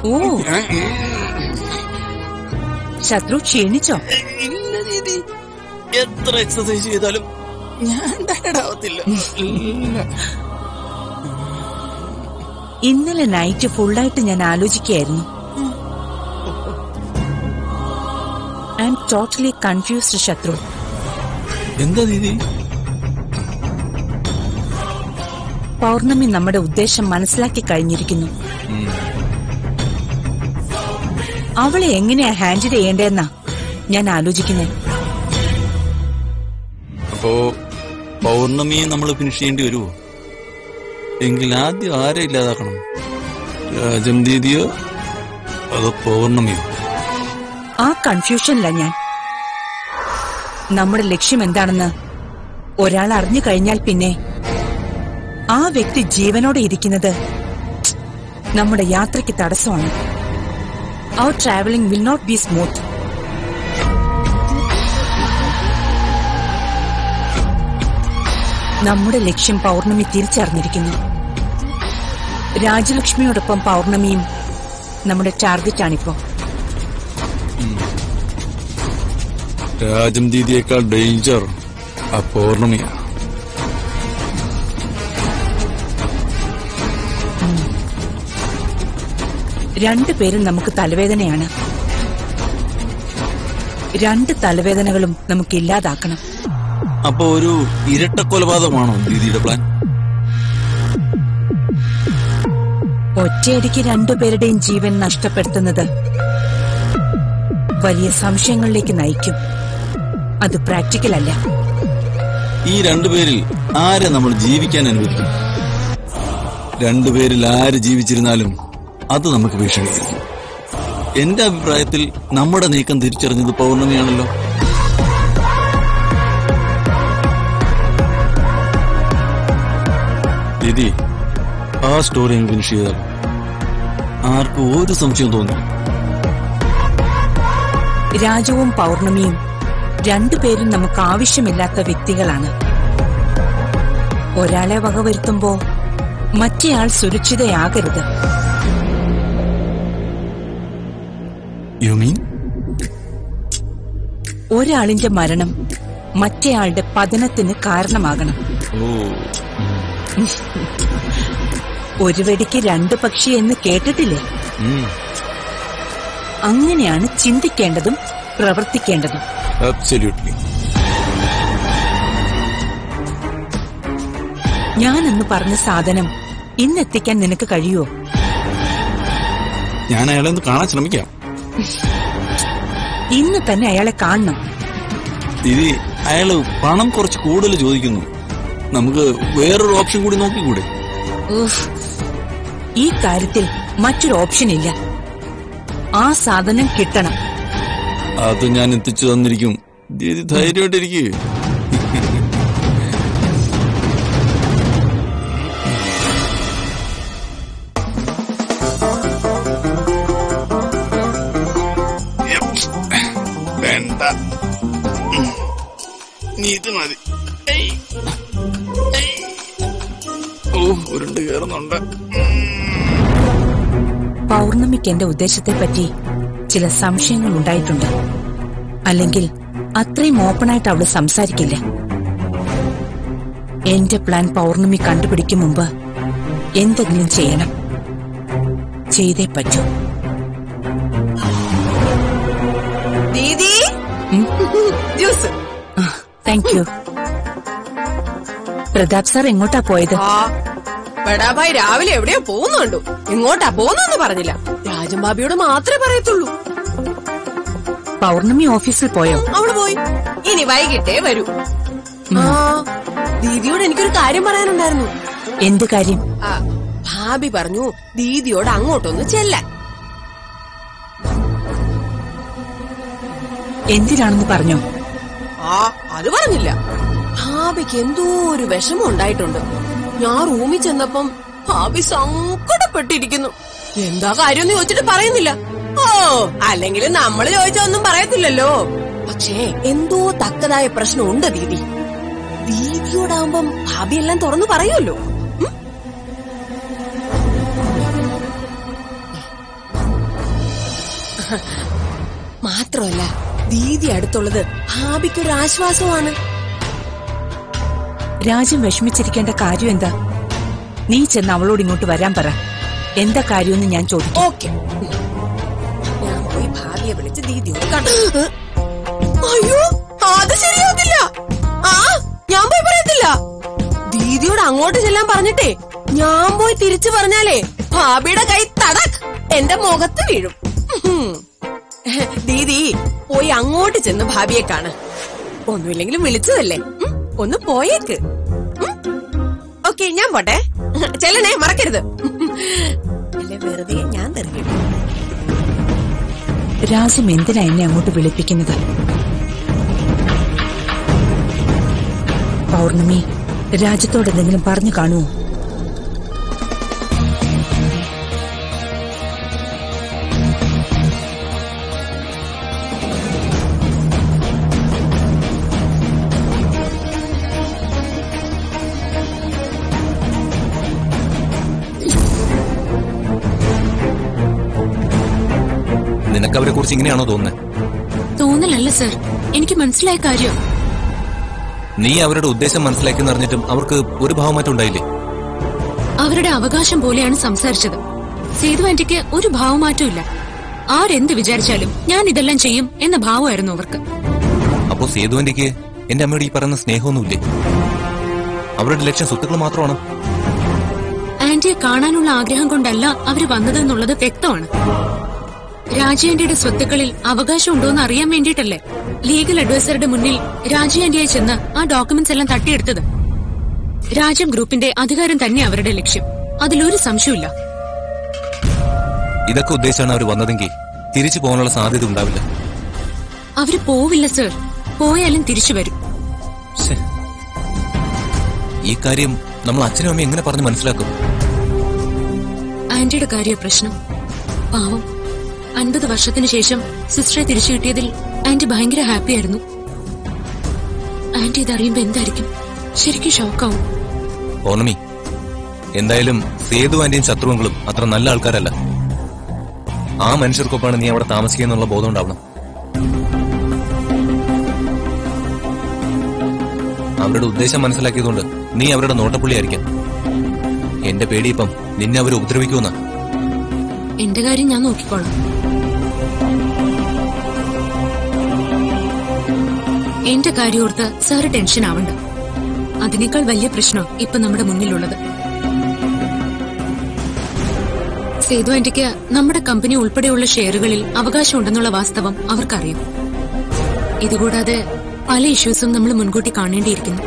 ഓ, ശത്രു ക്ഷീണിച്ചോ? ഇല്ല ദീദി, എത്ര എക്സസൈസ് ചെയ്താലും ഞാൻ ടയർഡ് ആവത്തില്ല. ഇന്നലെ നൈറ്റ് ഫുള്ളായിട്ട് ഞാൻ ആലോചിക്കുകയായിരുന്നു. ഐ എം ടോട്ടലി കൺഫ്യൂസ്ഡ് ശത്രു. എന്താ ദീദി? പൗർണമി നമ്മുടെ ഉദ്ദേശം മനസ്സിലാക്കി കഴിഞ്ഞിരിക്കുന്നു. അവളെ എങ്ങനെയാ ഹാൻഡിൽ ചെയ്യേണ്ടതെന്നാ ഞാൻ ആലോചിക്കുന്നത്. അപ്പോ പൗർണമിയെ നമ്മൾ ഫിനിഷ് ചെയ്യേണ്ടി വരുമോ? എങ്കിൽ ആദ്യം ആരെ ഇല്ലാതാക്കണം? രാജം ദീദിയോ അതോ പൗർണമിയോ? ആ കൺഫ്യൂഷനില്ല ഞാൻ. നമ്മുടെ ലക്ഷ്യം എന്താണെന്ന് ഒരാൾ അറിഞ്ഞു കഴിഞ്ഞാൽ പിന്നെ ആ വ്യക്തി ജീവനോടെ ഇരിക്കുന്നത് നമ്മുടെ യാത്രയ്ക്ക് തടസ്സമാണ്. Our travelling will not be smooth. നമ്മുടെ ലക്ഷ്യം പൗർണമി തിരിച്ചറിഞ്ഞിരിക്കുന്നു. രാജലക്ഷ്മിയോടൊപ്പം പൗർണമിയും നമ്മുടെ ടാർഗറ്റാണിപ്പോ. രാജം ദീദിയേക്കാൾ ഡേഞ്ചർ ആ പൗർണമിയാണ്. രണ്ടുപേരും നമുക്ക് തലവേദനയാണ്. രണ്ട് തലവേദനകളും നമുക്ക് ഇല്ലാതാക്കണം. അപ്പൊ ഒരു ഇരട്ട കൊലപാതകമാണോ ദീദിയുടെ പ്ലാൻ? ഒറ്റയടിക്ക് രണ്ടുപേരുടെയും ജീവൻ നഷ്ടപ്പെടുത്തുന്നത് വലിയ സംശയങ്ങളിലേക്ക് നയിക്കും. അത് പ്രാക്ടിക്കൽ അല്ല. ഈ രണ്ടുപേരിൽ ആരെ നമ്മൾ ജീവിക്കാൻ അനുവദിക്കും? രണ്ടുപേരിൽ ആര് ജീവിച്ചിരുന്നാലും അത് നമുക്ക് ഭീഷണിയായിരിക്കും. എന്റെ അഭിപ്രായത്തിൽ നമ്മുടെ നീക്കം തിരിച്ചറിഞ്ഞത് പൗർണമിയാണല്ലോ. ദീദി, ആ സ്റ്റോറി ഫിനിഷ് ചെയ്താൽ ആർക്കും ഒരു സംശയം തോന്നില്ല. രാജുവും പൗർണമിയും രണ്ടുപേരും നമുക്ക് ആവശ്യമില്ലാത്ത വ്യക്തികളാണ്. ഒരാളെ വകവരുത്തുമ്പോ മറ്റേയാൾ സുരക്ഷിതയാകരുത്. You mean? ഒരാളിന്റെ മരണം മറ്റേയാളുടെ പതനത്തിന് കാരണമാകണം. ഒരു വെടിക്ക് രണ്ട് പക്ഷി എന്ന് കേട്ടിട്ടില്ലേ? അങ്ങനെയാണ് ചിന്തിക്കേണ്ടതും പ്രവർത്തിക്കേണ്ടതും. Absolutely. ഞാനെന്ന് പറഞ്ഞ സാധനം ഇന്നെത്തിക്കാൻ നിനക്ക് കഴിയുമോ? ഞാൻ അയാളെ ഒന്ന് കാണാൻ ശ്രമിക്കാം. ഇന്ന് തന്നെ അയാളെ കാണണം. ദീദി, അയാള് പണം കുറച്ച് കൂടുതൽ ചോദിക്കുന്നു. നമുക്ക് വേറൊരു ഓപ്ഷൻ കൂടി നോക്കിക്കൂടെ? ഈ കാര്യത്തിൽ മറ്റൊരു ഓപ്ഷൻ ഇല്ല. ആ സാധനം കിട്ടണം. അത് ഞാൻ എത്തിച്ചു തന്നിരിക്കും. ദീദി ധൈര്യമായിട്ടിരിക്കേ. വേണ്ട, നീ ഇത് മതി. ഉരുണ്ട് കയറുന്നുണ്ട്. പൗർണമിക്ക് എന്റെ ഉദ്ദേശത്തെപ്പറ്റി ചില സംശയങ്ങൾ ഉണ്ടായിട്ടുണ്ട്. അല്ലെങ്കിൽ അത്രയും ഓപ്പണായിട്ട് അവള് സംസാരിക്കില്ല. എന്റെ പ്ലാൻ പൗർണമി കണ്ടുപിടിക്കും മുമ്പ് എന്തെങ്കിലും ചെയ്യണം. ചെയ്തേ പറ്റൂ. ദീദി, juice. Thank you. Pratap sir എങ്ങോട്ടാ പോയത്? ബഡാഭായ് രാവിലെ എവിടെയോ പോകുന്നുണ്ടോ? എങ്ങോട്ടാ പോകുന്നെന്ന് പറഞ്ഞില്ല. രാജൻ ബാബിയോട് മാത്രമേ പറയത്തുള്ളൂ. പൗർണമി ഓഫീസിൽ പോയോ? അവള് പോയി. ഇനി വൈകിട്ടേ വരൂ. ദീദിയോട് എനിക്കൊരു കാര്യം പറയാനുണ്ടായിരുന്നു. എന്ത് കാര്യം? ഭാബി പറഞ്ഞു ദീദിയോട് അങ്ങോട്ടൊന്ന് ചെല്ലാൻ. എന്തിനാണെന്ന് പറഞ്ഞോ? അത് പറഞ്ഞില്ല. ഭാബിക്ക് എന്തോ ഒരു വിഷമം ഉണ്ടായിട്ടുണ്ട്. ഞാൻ റൂമിൽ ചെന്നപ്പം ഭാബി സങ്കടപ്പെട്ടിരിക്കുന്നു. എന്താ കാര്യം ചോദിച്ചിട്ട് പറയുന്നില്ല. അല്ലെങ്കിൽ നമ്മൾ ചോദിച്ചൊന്നും പറയത്തില്ലല്ലോ. പക്ഷേ എന്തോ തക്കതായ പ്രശ്നമുണ്ട് ദീദി. ദീദിയോടാവുമ്പം ഭാബി എല്ലാം തുറന്നു പറയുമല്ലോ. മാത്രമല്ല ദീദി അടുത്തുള്ളത് ഭാവിക്കൊരു ആശ്വാസമാണ്. രാജ്യം വിഷമിച്ചിരിക്കേണ്ട കാര്യം എന്താ? നീ ചെന്ന് അവളോട് ഇങ്ങോട്ട് വരാൻ പറ. എന്താ കാര്യമെന്ന് ഞാൻ ചോദിക്കും. ഓക്കെ, ഞാൻ പോയി ഭാവിയെ വിളിച്ച് ദീദിയോട് കണ്ടു. അയ്യോ, അത് ശരിയാവത്തില്ല. ഞാൻ പോയി പറയത്തില്ല. ദീദിയോട് അങ്ങോട്ട് ചെല്ലാൻ പറഞ്ഞിട്ടേ ഞാൻ പോയി തിരിച്ചു പറഞ്ഞാലേ ഭാബിയുടെ കൈ തടക് എന്റെ മുഖത്ത് വീഴും. ദീദി പോയി അങ്ങോട്ട് ചെന്ന് ഭാബിയെ കാണ്. ഒന്നുമില്ലെങ്കിലും വിളിച്ചതല്ലേ, ഒന്ന് പോയേക്ക്. ഓക്കെ, ഞാൻ പോട്ടെ. ചെല്ലണേ, മറക്കരുത്. അല്ലെ വെറുതെ ഞാൻ തെറിയും. രാജ്യം എന്തിനാ എന്നെ അങ്ങോട്ട് വിളിപ്പിക്കുന്നത്? പൗർണമി രാജ്യത്തോട് എന്തെങ്കിലും പറഞ്ഞു കാണുമോ? നിനക്ക് അവരെ കുറിച്ച് ഇങ്ങനെയാണോ തോന്നുന്നത്? തോന്നലല്ല സർ, എനിക്ക് മനസ്സിലായ കാര്യം. നീ അവരുടെ ഉദ്ദേശം മനസ്സിലാക്കി അറിഞ്ഞിട്ടും അവർക്ക് ഒരു ഭാവമാറ്റം ഉണ്ടായില്ലേ? അവരുടെ അവകാശം പോലെയാണ് സംസാരിച്ചത്. സേതു ആന്റിക്ക് ഒരു ഭാവമാറ്റവും ഇല്ല. ആരെന്ത് വിചാരിച്ചാലും ഞാൻ ഇതെല്ലാം ചെയ്യും എന്ന ഭാവമായിരുന്നു അവർക്ക്. അപ്പോ സേതു ആന്റിക്ക് എന്റെ അമ്മയോട് ഈ പറയുന്ന സ്നേഹമൊന്നുമില്ലേ? അവരുടെ ലക്ഷ്യം സ്വത്തുക്കൾ മാത്രമാണ്. ആന്റിയെ കാണാനുള്ള ആഗ്രഹം കൊണ്ടല്ല അവര് വന്നതെന്നുള്ളത് വ്യക്തമാണ്. രാജി ആന്റിയുടെ സ്വത്തുക്കളിൽ അവകാശം ഉണ്ടോന്ന് അറിയാൻ വേണ്ടിയിട്ടല്ലേ ലീഗൽ അഡ്വൈസറുടെ മുന്നിൽ രാജി ആന്റിയായി ചെന്ന് ആ ഡോക്യുമെന്റ്സ് എല്ലാം തട്ടിയെടുത്തത്. രാജം ഗ്രൂപ്പിന്റെ അധികാരം തന്നെ അവരുടെ ലക്ഷ്യം, അതിലൊരു സംശയമില്ല. ഇതൊക്കെ ഉദ്ദേശിച്ചാണ് അവർ വന്നതെങ്കിൽ തിരിച്ചു പോകാനുള്ള സാധ്യത ഉണ്ടാവില്ല. അവര് പോവില്ല സർ, പോയാലും തിരിച്ചു വരും. ഈ കാര്യം നമ്മൾ അച്ഛനും അമ്മയും എങ്ങനെ പറഞ്ഞ് മനസ്സിലാക്കും? ആന്റിയുടെ കാര്യ പ്രശ്നം. പാവം, 50 വർഷത്തിന് ശേഷം സിസ്റ്ററെ തിരിച്ചു കിട്ടിയതിൽ ആന്റി ഭയങ്കര ഹാപ്പി ആയിരുന്നു. ആന്റി ഇതറിയുമ്പോ എന്തായിരിക്കും? ശരിക്കും ഷോക്കാവും. പൗർണമി, എന്തായാലും സേതു ആന്റിയും ശത്രുവങ്ങളും അത്ര നല്ല ആൾക്കാരല്ല. ആ മനുഷ്യർക്കൊപ്പമാണ് നീ അവിടെ താമസിക്കുന്നുള്ള ബോധം ഉണ്ടാവണം. അവരുടെ ഉദ്ദേശം മനസ്സിലാക്കിയതുകൊണ്ട് നീ അവരുടെ നോട്ടപ്പുള്ളിയായിരിക്കാം. എന്റെ പേടിയിപ്പം നിന്നെ അവർ ഉപദ്രവിക്കുമെന്ന. എന്റെ കാര്യം ഞാൻ നോക്കിക്കോളാം. എന്റെ കാര്യം ഓർത്ത് സാറ് ടെൻഷൻ ആവണ്ട. അതിനേക്കാൾ വലിയ പ്രശ്നം ഇപ്പൊ നമ്മുടെ മുന്നിലുള്ളത്. സേതു ആന്റിക്ക് നമ്മുടെ കമ്പനി ഉൾപ്പെടെയുള്ള ഷെയറുകളിൽ അവകാശമുണ്ടെന്നുള്ള വാസ്തവം അവർക്കറിയാം. ഇതുകൂടാതെ പല ഇഷ്യൂസും നമ്മൾ മുൻകൂട്ടി കാണേണ്ടിയിരിക്കുന്നു.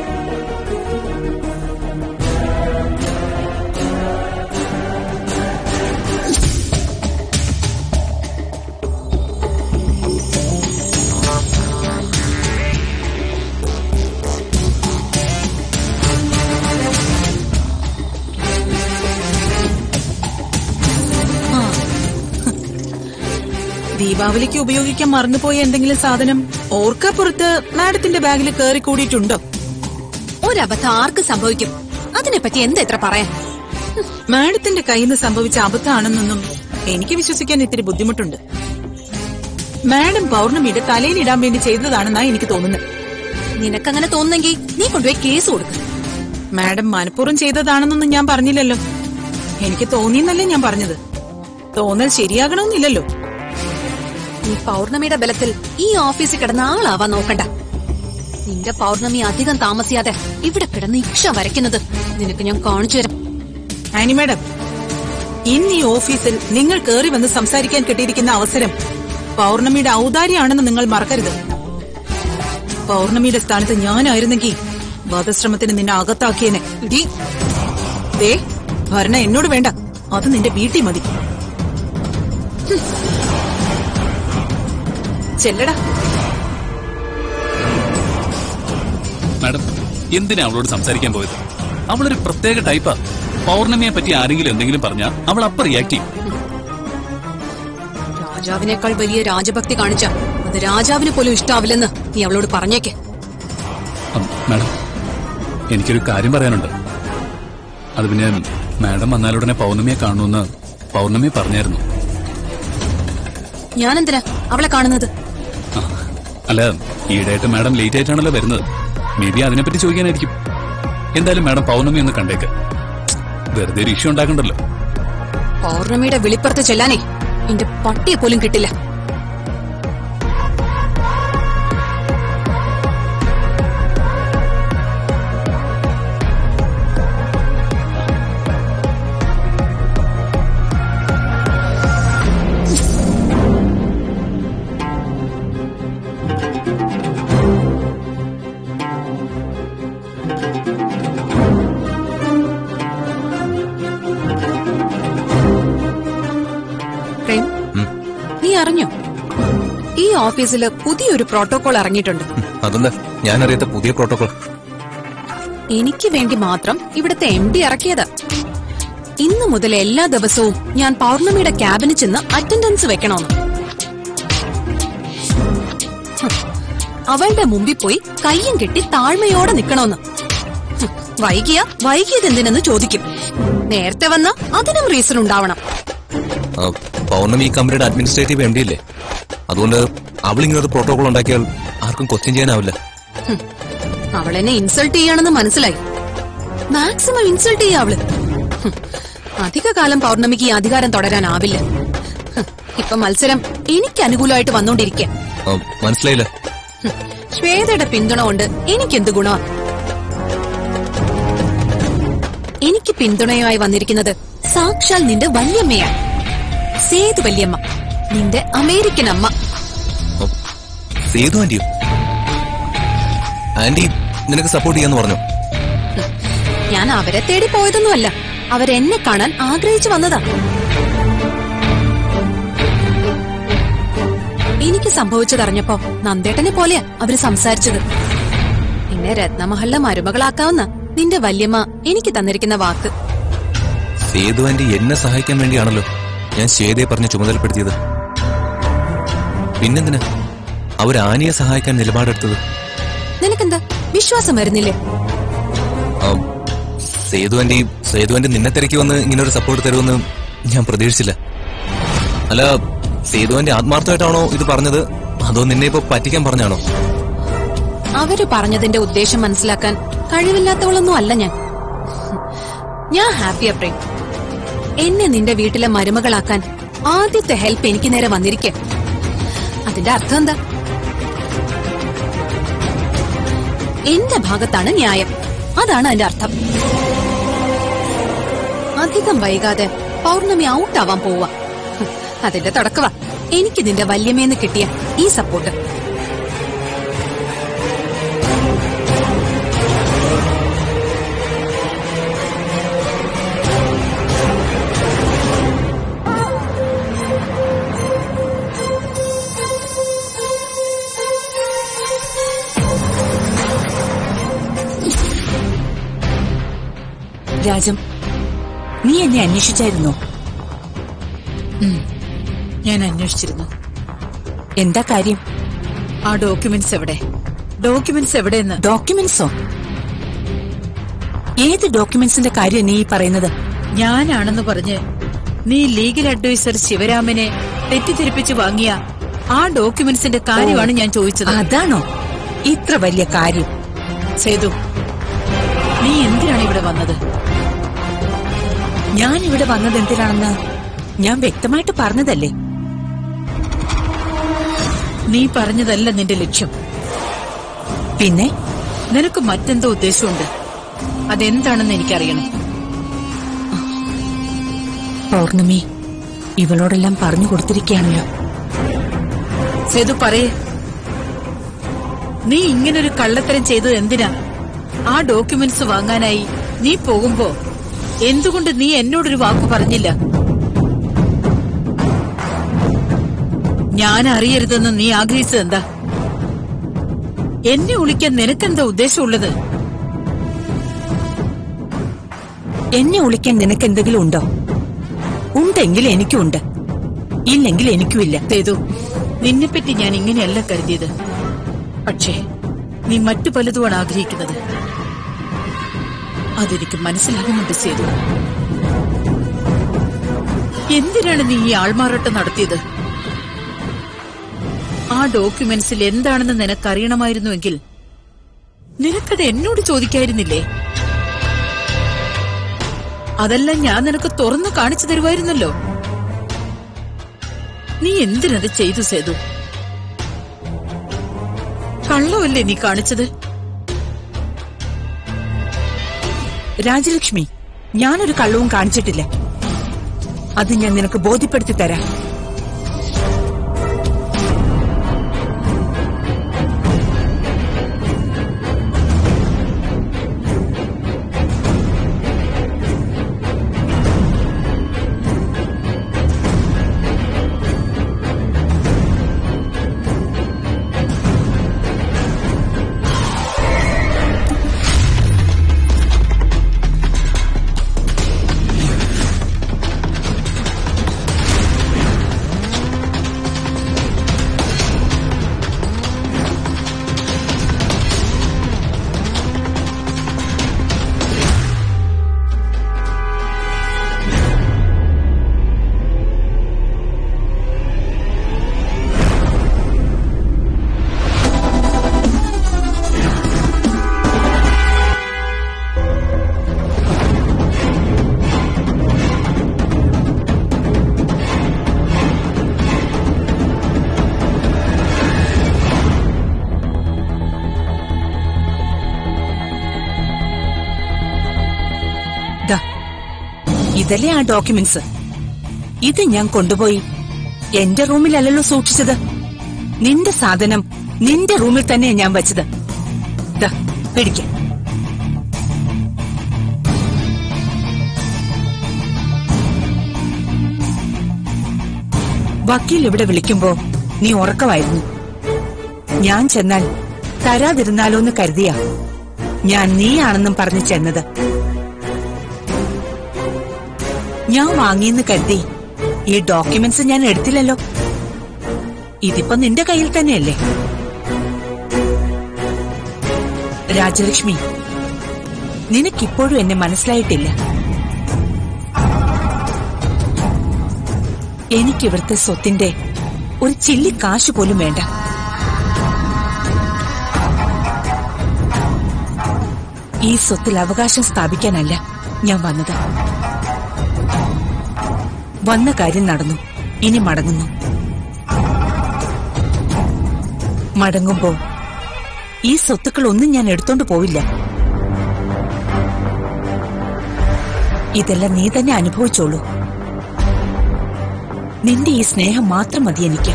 ദീപാവലിക്ക് ഉപയോഗിക്കാൻ മറന്നുപോയ എന്തെങ്കിലും സാധനം ഓർക്കപ്പുറത്ത് മാഡത്തിന്റെ ബാഗിൽ കയറി കൂടിയിട്ടുണ്ടോ? ഒരബദ്ധം ആർക്ക് സംഭവിക്കും? അതിനെപ്പറ്റി എന്താ ഇത്ര പറയാൻ? മാഡത്തിന്റെ കയ്യിൽ നിന്ന് സംഭവിച്ച അബദ്ധമാണെന്നൊന്നും എനിക്ക് വിശ്വസിക്കാൻ ഇത്തിരി ബുദ്ധിമുട്ടുണ്ട്. മാഡം പൗർണമിയുടെ തലയിലിടാൻ വേണ്ടി ചെയ്തതാണെന്നാ എനിക്ക് തോന്നുന്നത്. നിനക്കങ്ങനെ തോന്നുന്നെങ്കിൽ നീ കൊണ്ടുപോയി കേസ് കൊടുക്കും. മാഡം മനഃപൂർവ്വം ചെയ്തതാണെന്നൊന്നും ഞാൻ പറഞ്ഞില്ലല്ലോ. എനിക്ക് തോന്നിയെന്നല്ലേ ഞാൻ പറഞ്ഞത്. തോന്നൽ ശരിയാകണമെന്നില്ലല്ലോ. നീ പൗർണമിയുടെ ബലത്തിൽ ഈ ഓഫീസിൽ കിടന്ന ആളാവാൻ നോക്കണ്ട. നിന്റെ പൗർണമി അധികം താമസിയാതെ ഇവിടെ കിടന്ന് ഇക്ഷ വരയ്ക്കുന്നത് നിനക്ക് ഞാൻ കാണിച്ചു തരാം. ആനി മാഡം, ഇന്ന് ഈ ഓഫീസിൽ നിങ്ങൾ കയറി വന്ന് സംസാരിക്കാൻ കിട്ടിയിരിക്കുന്ന അവസരം പൗർണമിയുടെ ഔദാര്യമാണെന്ന് നിങ്ങൾ മറക്കരുത്. പൗർണമിയുടെ സ്ഥാനത്ത് ഞാനായിരുന്നെങ്കിൽ വധശ്രമത്തിന് നിന്നെ അകത്താക്കിയനെ. ദേ, ഭരണ എന്നോട് വേണ്ട, അത് നിന്റെ വീട്ടിൽ മതി. ചെല്ലടാ. മാഡം, എന്തിനാ അവളോട് സംസാരിക്കാൻ പോയത്? അവളൊരു പ്രത്യേക ടൈപ്പാ. പൗർണമിയെ പറ്റി ആരെങ്കിലും എന്തെങ്കിലും പറഞ്ഞാൽ അവൾ അപ്പം റിയാക്ട് ചെയ്യും. രാജാവിനേക്കാൾ വലിയ രാജഭക്തി കാണിച്ച അത് രാജാവിന് പോലും ഇഷ്ടാവില്ലെന്ന് നീ അവളോട് പറഞ്ഞേക്കെ. മാഡം, എനിക്കൊരു കാര്യം പറയാനുണ്ട്. അത് പിന്നെ മാഡം വന്നാലുടനെ പൗർണമിയെ കാണുമെന്ന് പൗർണമി പറഞ്ഞായിരുന്നു. ഞാനെന്തിനാ അവളെ കാണുന്നത്? ആ, അല്ല ഈയിടെയായിട്ട് മാഡം ലേറ്റ് ആയിട്ടാണല്ലോ വരുന്നത്. മേ ബി അതിനെപ്പറ്റി ചോദിക്കാനായിരിക്കും. എന്തായാലും മാഡം പൗർണമി ഒന്ന് കണ്ടേക്ക്. വെറുതെ ഒരു ഇഷ്യൂ ഉണ്ടാക്കണ്ടല്ലോ. പൗർണമിയുടെ വിളിപ്പുറത്ത് ചെല്ലാനേ എന്റെ പട്ടിയെ പോലും കിട്ടില്ല. നീ അറിഞ്ഞോ, ഈ ഓഫീസില് പുതിയൊരു പ്രോട്ടോകോൾ ഇറങ്ങിയിട്ടുണ്ട്. അതെന്താ ഞാൻ അറിയാത്ത പുതിയ പ്രോട്ടോകോൾ? എനിക്ക് വേണ്ടി മാത്രം ഇവിടുത്തെ MD ഇറക്കിയതാ. ഇന്നു മുതൽ എല്ലാ ദിവസവും ഞാൻ പൗർണമിയുടെ ക്യാബിന് ചെന്ന് അറ്റൻഡൻസ് വെക്കണമെന്ന്. അവളുടെ മുമ്പിൽ പോയി കയ്യും കെട്ടി താഴ്മയോടെ നിക്കണമെന്ന്. വൈകിയത് എന്തിനെന്ന് ചോദിക്കും. നേരത്തെ വന്ന അതിനും റീസൺ ഉണ്ടാവണം. പൗർണമി ഈ കമ്പനിയുടെ അഡ്മിനിസ്ട്രേറ്റീവ് MD അല്ലേ? അതുകൊണ്ട് അവളിങ്ങനൊരു പ്രോട്ടോകോൾ ഉണ്ടാക്കിയാൽ ആർക്കും ക്വസ്റ്റ്യൻ ചെയ്യാനാവില്ല. അവളെന്നെ ഇൻസൾട്ട് ചെയ്യാണെന്ന് മനസ്സിലായി. മാക്സിമം ഇൻസൾട്ട് ചെയ്യാ അവള്. അധികകാലം പൗർണമിക്ക് ഈ അധികാരം തുടരാനാവില്ല. ഇപ്പൊ മത്സരം എനിക്ക് അനുകൂലമായിട്ട് വന്നോണ്ടിരിക്കുക. മനസ്സിലായില്ല. ശ്വേതയുടെ പിന്തുണ കൊണ്ട് എനിക്കെന്ത് ഗുണ? എനിക്ക് പിന്തുണയായി വന്നിരിക്കുന്നത് സാക്ഷാൽ നിന്റെ വല്യമ്മയാണ്. സേതു വല്യമ്മ, നിന്റെ അമേരിക്കൻ അമ്മ. സേതു ആന്റിയോ? ആന്റി നിനക്ക് സപ്പോർട്ട് ചെയ്യാന്ന് പറഞ്ഞു. ഞാൻ അവരെ തേടി പോയതൊന്നുമല്ല, അവരെന്നെ കാണാൻ ആഗ്രഹിച്ചു വന്നതാ. എനിക്ക് സംഭവിച്ചതറിഞ്ഞപ്പോ നന്ദേട്ടനെ പോലെയാ അവര് സംസാരിച്ചത്. എന്നെ രത്നമഹലിലെ മരുമകളാക്കാവുന്ന നിന്റെ വല്യമ്മ എനിക്ക് തന്നിരിക്കുന്ന വാക്ക്. സേതു ആന്റി എന്നെ സഹായിക്കാൻ വേണ്ടിയാണല്ലോ ഞാൻ ശ്വേതയെ പറഞ്ഞ് ചുമതലപ്പെടുത്തിയത്. പിന്നെന്തിനാ അവരാനിയെ സഹായിക്കാൻ നിലപാടെടുത്തത്? നിനക്കെന്താ വിശ്വാസം വരുന്നില്ലേ? സേതു ആന്റി നിന്നെ തിരക്കി വന്ന് ഇങ്ങനൊരു സപ്പോർട്ട് തരുമെന്ന് ഞാൻ പ്രതീക്ഷിച്ചില്ല. അല്ല, സേതു ആന്റി ആത്മാർത്ഥമായിട്ടാണോ ഇത് പറഞ്ഞത്, അതോ നിന്നെ ഇപ്പൊ പറ്റിക്കാൻ പറഞ്ഞാണോ? അവര് പറഞ്ഞതിന്റെ ഉദ്ദേശം മനസ്സിലാക്കാൻ കഴിവില്ലാത്തവളൊന്നും അല്ല ഞാൻ. ഞാൻ ഹാപ്പിയാ പ്രേം. എന്നെ നിന്റെ വീട്ടിലെ മരുമകളാക്കാൻ ആദ്യത്തെ ഹെൽപ്പ് എനിക്ക് നേരെ വന്നിരിക്കെ. അതിന്റെ അർത്ഥം എന്താ? എന്റെ ഭാഗത്താണ് ന്യായം. അതാണ് അതിന്റെ അർത്ഥം. അധികം വൈകാതെ പൗർണമി ഔട്ടാവാൻ പോവാ. അതിന്റെ തുടക്കവാ എനിക്ക് നിന്റെ വല്യമ്മേന്ന് കിട്ടിയ ഈ സപ്പോർട്ട്. രാജം, നീ എന്നെ അന്വേഷിച്ചായിരുന്നോ? ഞാൻ അന്വേഷിച്ചിരുന്നു. എന്താ കാര്യം? ആ ഡോക്യുമെന്റ്സ് എവിടെ? ഡോക്യുമെന്റ്സ് എവിടെയെന്ന്? ഡോക്യുമെന്റ്സോ? ഏത് ഡോക്യുമെന്റ്സിന്റെ കാര്യം നീ പറയുന്നത്? ഞാനാണെന്ന് പറഞ്ഞ് നീ ലീഗൽ അഡ്വൈസർ ശിവരാമനെ തെറ്റിദ്ധരിപ്പിച്ച് വാങ്ങിയ ആ ഡോക്യുമെന്റ്സിന്റെ കാര്യമാണ് ഞാൻ ചോദിച്ചത്. അതാണോ ഇത്ര വലിയ കാര്യം? സേതു, നീ എന്തിനാണ് ഇവിടെ വന്നത്? ഞാൻ ഇവിടെ വന്നത് എന്തിനാണെന്ന് ഞാൻ വ്യക്തമായിട്ട് പറഞ്ഞതല്ലേ. നീ പറഞ്ഞതല്ല നിന്റെ ലക്ഷ്യം. പിന്നെ നിനക്ക് മറ്റെന്തോ ഉദ്ദേശമുണ്ട്. അതെന്താണെന്ന് എനിക്കറിയണം. പൗർണമി ഇവളോടെല്ലാം പറഞ്ഞു കൊടുത്തിരിക്കുകയാണല്ലോ. സേതു, പറയേ, നീ ഇങ്ങനൊരു കള്ളത്തരം ചെയ്തത് എന്തിനാ? ആ ഡോക്യുമെന്റ്സ് വാങ്ങാനായി നീ പോകുമ്പോ എന്തുകൊണ്ട് നീ എന്നോടൊരു വാക്ക് പറഞ്ഞില്ല? ഞാൻ അറിയരുതെന്ന് നീ ആഗ്രഹിച്ചത് എന്താ? എന്നെ ഒളിക്കാൻ നിനക്കെന്താ ഉദ്ദേശമുള്ളത്? എന്നെ ഒളിക്കാൻ നിനക്ക് എന്തെങ്കിലും ഉണ്ടോ? ഉണ്ടെങ്കിൽ എനിക്കുണ്ട്, ഇല്ലെങ്കിൽ എനിക്കുമില്ല. സേതു, നിന്നെപ്പറ്റി ഞാൻ ഇങ്ങനെയല്ല കരുതിയത്. പക്ഷേ നീ മറ്റു പലതുമാണ് ആഗ്രഹിക്കുന്നത്. അതെനിക്ക് മനസ്സിലാകുന്നുണ്ട് സേതു. എന്തിനാണ് നീ ഈ ആൾമാറാട്ടം നടത്തിയത്? ആ ഡോക്യുമെന്റ്സിൽ എന്താണെന്ന് നിനക്കറിയണമായിരുന്നുവെങ്കിൽ നിനക്കത് എന്നോട് ചോദിക്കായിരുന്നില്ലേ? അതെല്ലാം ഞാൻ നിനക്ക് തുറന്നു കാണിച്ചു തരുമായിരുന്നല്ലോ. നീ എന്തിനത് ചെയ്തു സേതു? കള്ളമല്ലേ നീ കാണിച്ചത്? രാജലക്ഷ്മി, ഞാനൊരു കള്ളവും കാണിച്ചിട്ടില്ല. അത് ഞാൻ നിനക്ക് ബോധ്യപ്പെടുത്തി തരാം. ഇതല്ലേ ആ ഡോക്യുമെന്റ്സ്? ഇത് ഞാൻ കൊണ്ടുപോയി എന്റെ റൂമിലല്ലല്ലോ സൂക്ഷിച്ചത്. നിന്റെ സാധനം നിന്റെ റൂമിൽ തന്നെ ഞാൻ വെച്ചത്. പിടിക്ക. വക്കീൽ ഇവിടെ വിളിക്കുമ്പോ നീ ഉറക്കമായിരുന്നു. ഞാൻ ചെന്നാൽ തരാതിരുന്നാലോന്ന് കരുതിയാ ഞാൻ നീയാണെന്നും പറഞ്ഞു ചെന്നത്. ഞാൻ വാങ്ങിയെന്ന് കരുതി ഈ ഡോക്യുമെന്റ്സ് ഞാൻ എടുത്തില്ലല്ലോ. ഇതിപ്പോ നിന്റെ കയ്യിൽ തന്നെയല്ലേ. രാജലക്ഷ്മി, നിനക്കിപ്പോഴും എന്നെ മനസ്സിലായിട്ടില്ല. എനിക്കിവിടുത്തെ സ്വത്തിന്റെ ഒരു ചില്ലി കാശ് പോലും വേണ്ട. ഈ സ്വത്തിൽ അവകാശം സ്ഥാപിക്കാനല്ല ഞാൻ വന്നത്. വന്ന കാര്യം നടന്നു, ഇനി മടങ്ങുന്നു. മടങ്ങുമ്പോ ഈ സ്വത്തുക്കളൊന്നും ഞാൻ എടുത്തോണ്ട് പോവില്ല. ഇതെല്ലാം നീ തന്നെ അനുഭവിച്ചോളൂ. നിന്റെ ഈ സ്നേഹം മാത്രം മതി എനിക്ക്.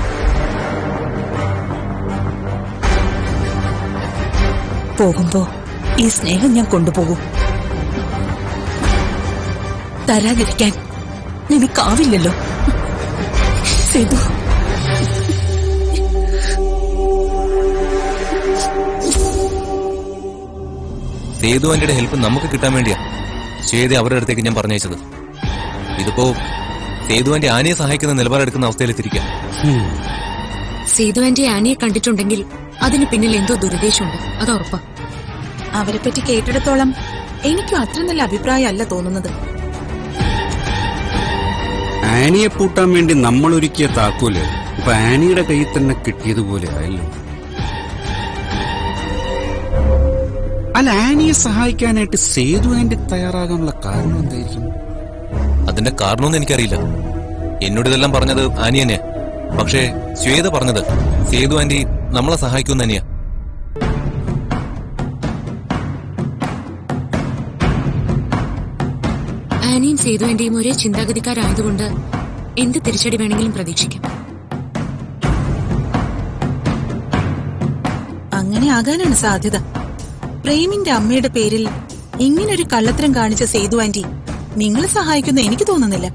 പോകുമ്പോ ഈ സ്നേഹം ഞാൻ കൊണ്ടുപോകും. തരാതിരിക്കാൻ നിനക്കാവില്ലല്ലോ സേതു. സേതു ആന്റിയുടെ ഹെൽപ്പ് നമുക്ക് കിട്ടാൻ വേണ്ടിയാ ശ്വേത അവരുടെ അടുത്തേക്ക് ഞാൻ പറഞ്ഞയച്ചത്. ഇതിപ്പോ സേതു ആന്റി ആനയെ സഹായിക്കുന്ന നിലപാടെടുക്കുന്ന അവസ്ഥയിലെത്തിരിക്കാം. സേതു ആന്റി ആനയെ കണ്ടിട്ടുണ്ടെങ്കിൽ അതിന് പിന്നിൽ എന്തോ ദുരുദ്ദേശമുണ്ട്, അത് ഉറപ്പാ. അവരെ പറ്റി കേട്ടിടത്തോളം എനിക്കും അത്ര നല്ല അഭിപ്രായമല്ല തോന്നുന്നത്. ആനിയെ പൂട്ടാൻ വേണ്ടി നമ്മൾ ഒരുക്കിയ താക്കോല് ഇപ്പൊ ആനിയുടെ കയ്യിൽ തന്നെ കിട്ടിയതുപോലെ ആയല്ലോ. അല്ല, ആനിയെ സഹായിക്കാനായിട്ട് സേതു ആന്റി തയ്യാറാകാനുള്ള കാരണം എന്തായിരിക്കും? അതിന്റെ കാരണമൊന്നും എനിക്കറിയില്ല. എന്നോട് ഇതെല്ലാം പറഞ്ഞത് ആനി തന്നെയാ. പക്ഷേ ശ്വേത പറഞ്ഞത് സേതു ആന്റി നമ്മളെ സഹായിക്കും തന്നെയാ. ആനിയും സേതു ആന്റിയും ഒരേ ചിന്താഗതിക്കാരായതുകൊണ്ട് എന്ത് തിരിച്ചടി വേണമെങ്കിലും പ്രതീക്ഷിക്കാം. അങ്ങനെ ആകാനാണ് സാധ്യത. പ്രേമിന്റെ അമ്മയുടെ പേരിൽ ഇങ്ങനൊരു കള്ളത്തരം കാണിച്ച സേതു ആന്റി നിങ്ങളെ സഹായിക്കുന്ന എനിക്ക് തോന്നുന്നില്ല.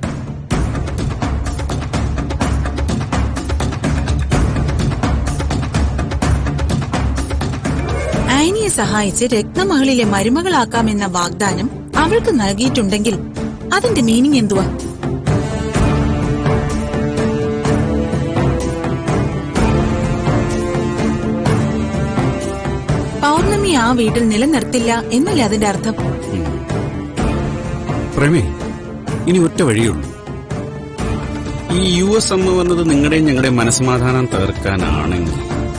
ആനിയെ സഹായിച്ച് രത്നമഹളിലെ മരുമകളാക്കാമെന്ന വാഗ്ദാനം അവൾക്ക് നൽകിയിട്ടുണ്ടെങ്കിൽ അതിന്റെ മീനിങ് എന്തുവാ? പൗർണമി ആ വീട്ടിൽ നിലനിർത്തില്ല എന്നല്ലേ അതിന്റെ അർത്ഥം? പ്രേമേ, ഇനി ഒറ്റ വഴിയുള്ളൂ. ഈ US എന്ന് വന്നത് നിങ്ങളുടെയും ഞങ്ങളുടെയും മനസ്സമാധാനം തീർക്കാനാണെങ്കിൽ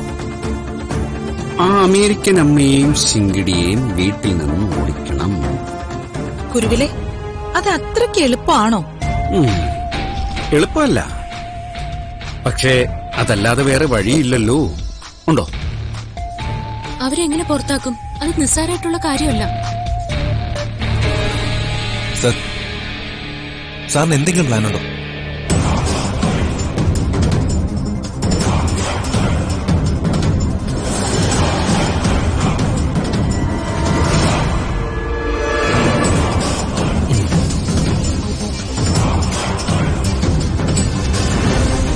ആ അമേരിക്കൻ അമ്മയെയും ശിങ്കിടിയെയും വീട്ടിൽ നിന്ന് ഓടിക്കണം. കുരുവിലെ അത് അത്രയ്ക്ക് എളുപ്പമാണോ? എളുപ്പമല്ല, പക്ഷേ അതല്ലാതെ വേറെ വഴിയില്ലല്ലോ. ഉണ്ടോ? അവരെങ്ങനെ പുറത്താക്കും? അത് നിസ്സാരമായിട്ടുള്ള കാര്യമല്ല. സാറിന് എന്തെങ്കിലും പ്ലാൻ ഉണ്ടോ?